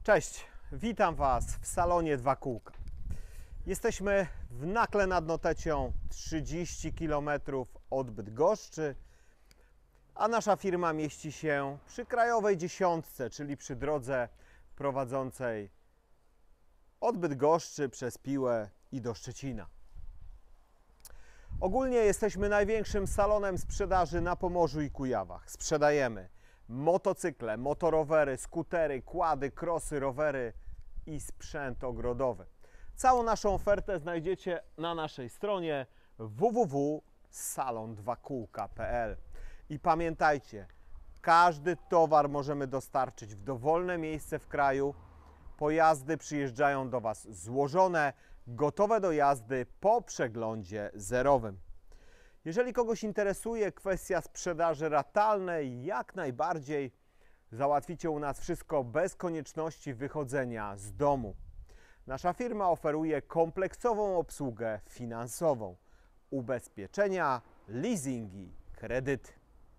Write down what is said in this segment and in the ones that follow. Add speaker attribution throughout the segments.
Speaker 1: Cześć, witam Was w salonie Dwa Kółka. Jesteśmy w Nakle nad Notecią, 30 km od Bydgoszczy, a nasza firma mieści się przy Krajowej Dziesiątce, czyli przy drodze prowadzącej od Bydgoszczy przez Piłę i do Szczecina. Ogólnie jesteśmy największym salonem sprzedaży na Pomorzu i Kujawach. Sprzedajemy motocykle, motorowery, skutery, quady, crossy, rowery i sprzęt ogrodowy. Całą naszą ofertę znajdziecie na naszej stronie www.salon2kółka.pl. I pamiętajcie, każdy towar możemy dostarczyć w dowolne miejsce w kraju. Pojazdy przyjeżdżają do Was złożone, gotowe do jazdy po przeglądzie zerowym. Jeżeli kogoś interesuje kwestia sprzedaży ratalnej, jak najbardziej załatwicie u nas wszystko bez konieczności wychodzenia z domu. Nasza firma oferuje kompleksową obsługę finansową, ubezpieczenia, leasingi, kredyty.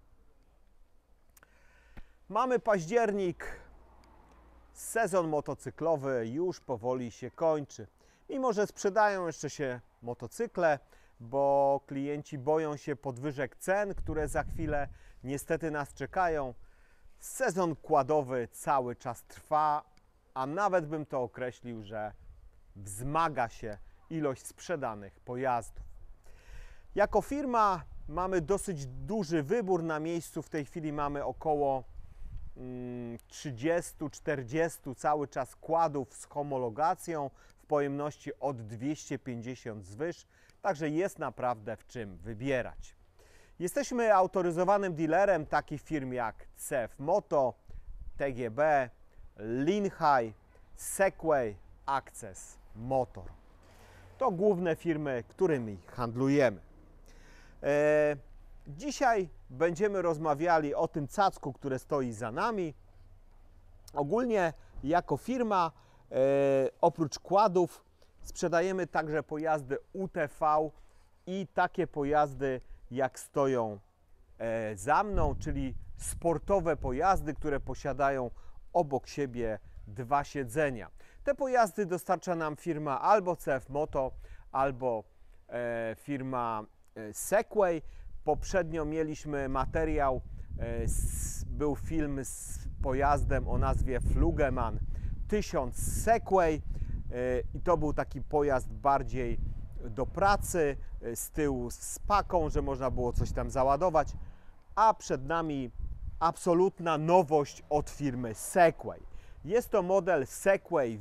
Speaker 1: Mamy październik, sezon motocyklowy już powoli się kończy. Mimo że sprzedają jeszcze się motocykle, bo klienci boją się podwyżek cen, które za chwilę niestety nas czekają. Sezon quadowy cały czas trwa, a nawet bym to określił, że wzmaga się ilość sprzedanych pojazdów. Jako firma mamy dosyć duży wybór na miejscu. W tej chwili mamy około 30-40 cały czas quadów z homologacją w pojemności od 250 zwyż. Także jest naprawdę w czym wybierać. Jesteśmy autoryzowanym dealerem takich firm jak CF Moto, TGB, Linhai, Segway, Access Motor. To główne firmy, którymi handlujemy. Dzisiaj będziemy rozmawiali o tym cacku, które stoi za nami. Ogólnie jako firma oprócz quadów sprzedajemy także pojazdy UTV i takie pojazdy jak stoją za mną, czyli sportowe pojazdy, które posiadają obok siebie dwa siedzenia. Te pojazdy dostarcza nam firma albo CF Moto, albo firma Segway. Poprzednio mieliśmy materiał, był film z pojazdem o nazwie Flugeman 1000 Segway i to był taki pojazd bardziej do pracy, z tyłu z paką, że można było coś tam załadować, a przed nami absolutna nowość od firmy Segway. Jest to model Segway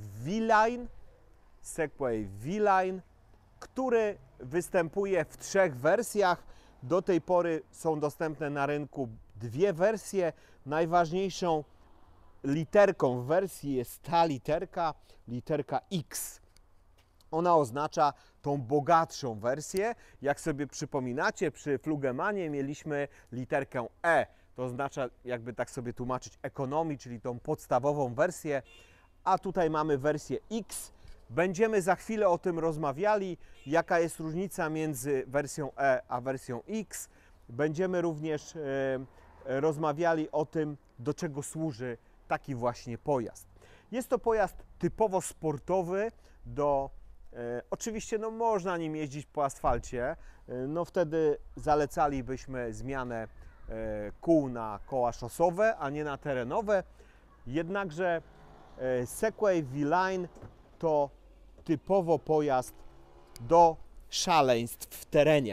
Speaker 1: V-Line, który występuje w trzech wersjach. Do tej pory są dostępne na rynku dwie wersje. Najważniejszą literką w wersji jest ta literka X. Ona oznacza tą bogatszą wersję. Jak sobie przypominacie, przy Flugemanie mieliśmy literkę E. To oznacza, jakby tak sobie tłumaczyć, economy, czyli tą podstawową wersję. A tutaj mamy wersję X. Będziemy za chwilę o tym rozmawiali, jaka jest różnica między wersją E a wersją X. Będziemy również rozmawiali o tym, do czego służy taki właśnie pojazd. Jest to pojazd typowo sportowy. Oczywiście można nim jeździć po asfalcie. Wtedy zalecalibyśmy zmianę kół na koła szosowe, a nie na terenowe. Jednakże Segway V-Line to typowo pojazd do szaleństw w terenie.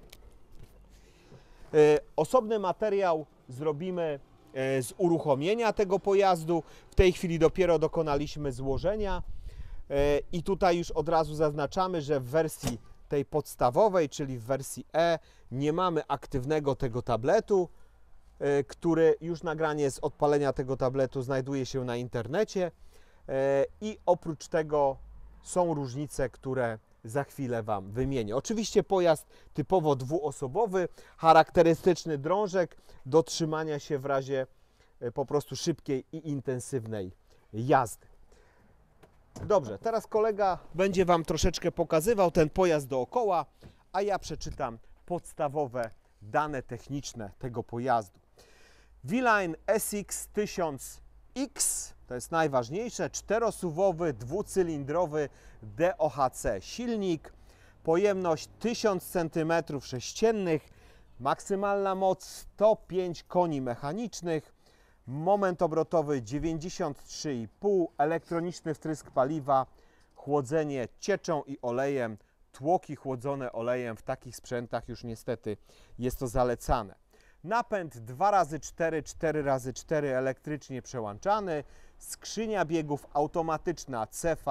Speaker 1: Osobny materiał zrobimy z uruchomienia tego pojazdu. W tej chwili dopiero dokonaliśmy złożenia i tutaj już od razu zaznaczamy, że w wersji tej podstawowej, czyli w wersji E, nie mamy aktywnego tego tabletu, który już nagranie z odpalenia tego tabletu znajduje się na internecie i oprócz tego są różnice, które za chwilę Wam wymienię. Oczywiście pojazd typowo dwuosobowy, charakterystyczny drążek do trzymania się w razie po prostu szybkiej i intensywnej jazdy. Dobrze, teraz kolega będzie Wam troszeczkę pokazywał ten pojazd dookoła, a ja przeczytam podstawowe dane techniczne tego pojazdu. V-Line SX 1000X to jest najważniejsze, czterosuwowy, dwucylindrowy DOHC silnik, pojemność 1000 cm3, maksymalna moc 105 koni mechanicznych, moment obrotowy 93,5, elektroniczny wtrysk paliwa, chłodzenie cieczą i olejem, tłoki chłodzone olejem. W takich sprzętach już niestety jest to zalecane. Napęd 2x4, 4x4 elektrycznie przełączany, skrzynia biegów automatyczna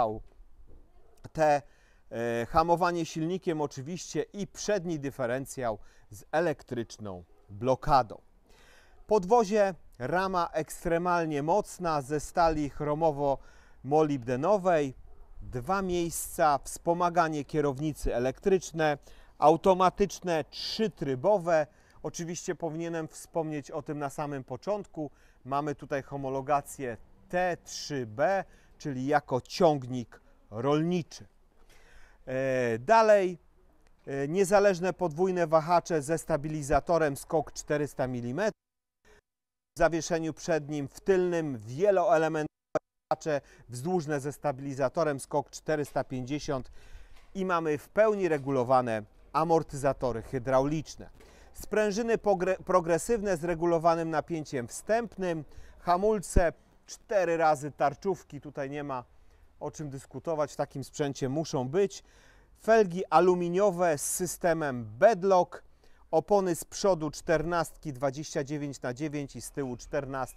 Speaker 1: CVT, hamowanie silnikiem oczywiście i przedni dyferencjał z elektryczną blokadą. Podwozie, rama ekstremalnie mocna ze stali chromowo-molibdenowej, 2 miejsca, wspomaganie kierownicy elektryczne, automatyczne, 3-trybowe. Oczywiście powinienem wspomnieć o tym na samym początku. Mamy tutaj homologację T3B, czyli jako ciągnik rolniczy. Dalej niezależne podwójne wahacze ze stabilizatorem skok 400 mm. W zawieszeniu przednim, w tylnym wieloelementowe wahacze wzdłużne ze stabilizatorem skok 450 i mamy w pełni regulowane amortyzatory hydrauliczne. Sprężyny progresywne z regulowanym napięciem wstępnym, hamulce 4 razy tarczówki, tutaj nie ma o czym dyskutować, w takim sprzęcie muszą być. Felgi aluminiowe z systemem Bedlock, opony z przodu 14 29×9 i z tyłu 14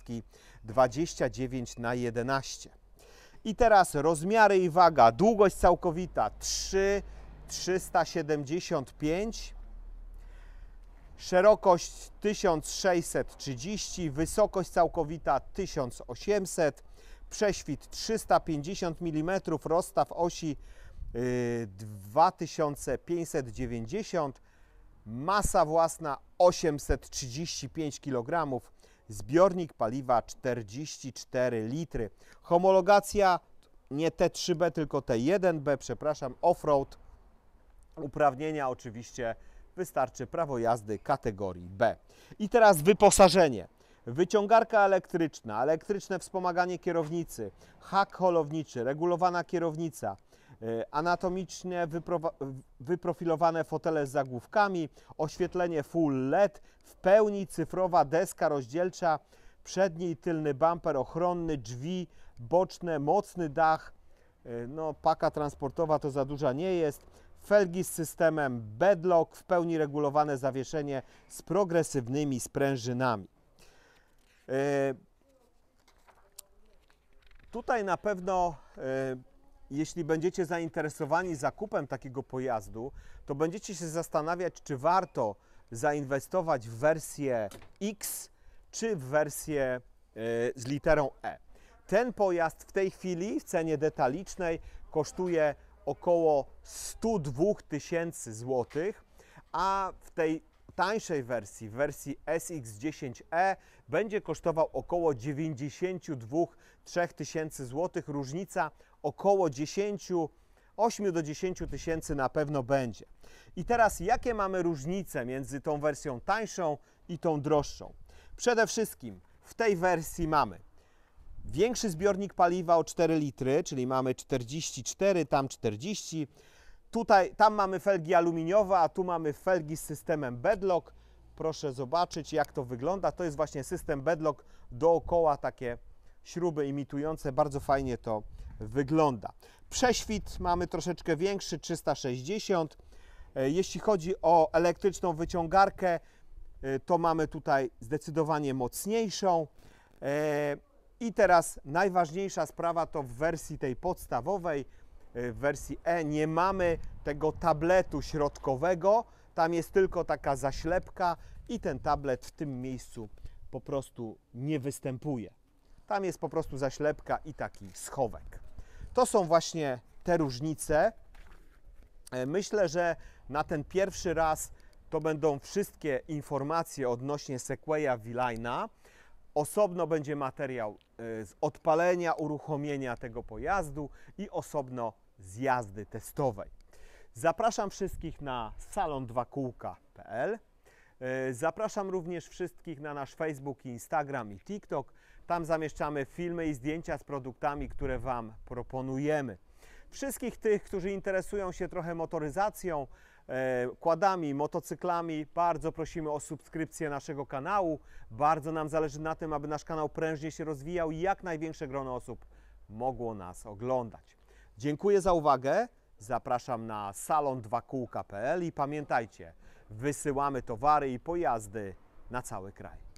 Speaker 1: 29×11. I teraz rozmiary i waga. Długość całkowita 375, szerokość 1630, wysokość całkowita 1800, prześwit 350 mm, rozstaw osi 2590, masa własna 835 kg, zbiornik paliwa 44 litry. Homologacja nie T3B, tylko T1B, przepraszam, offroad. Uprawnienia oczywiście wystarczy prawo jazdy kategorii B. I teraz wyposażenie. Wyciągarka elektryczna, elektryczne wspomaganie kierownicy, hak holowniczy, regulowana kierownica, anatomicznie wyprofilowane fotele z zagłówkami, oświetlenie full LED, w pełni cyfrowa deska rozdzielcza, przedni i tylny bumper ochronny, drzwi boczne, mocny dach, no paka transportowa to za duża nie jest, felgi z systemem Bedlock, w pełni regulowane zawieszenie z progresywnymi sprężynami. Tutaj na pewno, jeśli będziecie zainteresowani zakupem takiego pojazdu, to będziecie się zastanawiać, czy warto zainwestować w wersję X, czy w wersję z literą E. Ten pojazd w tej chwili w cenie detalicznej kosztuje około 102 000 złotych, a w tej tańszej wersji, w wersji SX10E, będzie kosztował około 92 000 złotych. Różnica około 8 do 10 tysięcy na pewno będzie. I teraz jakie mamy różnice między tą wersją tańszą i tą droższą? Przede wszystkim w tej wersji mamy większy zbiornik paliwa o 4 litry, czyli mamy 44, tam 40. Tam mamy felgi aluminiowe, a tu mamy felgi z systemem Bedlock. Proszę zobaczyć, jak to wygląda. To jest właśnie system Bedlock, dookoła takie śruby imitujące. Bardzo fajnie to wygląda. Prześwit mamy troszeczkę większy, 360. Jeśli chodzi o elektryczną wyciągarkę, to mamy tutaj zdecydowanie mocniejszą. I teraz najważniejsza sprawa to w wersji tej podstawowej, w wersji E nie mamy tego tabletu środkowego, tam jest tylko taka zaślepka i ten tablet w tym miejscu po prostu nie występuje. Tam jest po prostu zaślepka i taki schowek. To są właśnie te różnice. Myślę, że na ten pierwszy raz to będą wszystkie informacje odnośnie Sequoia V-Line'a. Osobno będzie materiał z odpalenia, uruchomienia tego pojazdu i osobno z jazdy testowej. Zapraszam wszystkich na salon2kółka.pl. Zapraszam również wszystkich na nasz Facebook, Instagram i TikTok. Tam zamieszczamy filmy i zdjęcia z produktami, które Wam proponujemy. Wszystkich tych, którzy interesują się trochę motoryzacją, quadami, motocyklami, bardzo prosimy o subskrypcję naszego kanału. Bardzo nam zależy na tym, aby nasz kanał prężnie się rozwijał i jak największe grono osób mogło nas oglądać. Dziękuję za uwagę. Zapraszam na salon2kółka.pl i pamiętajcie, wysyłamy towary i pojazdy na cały kraj.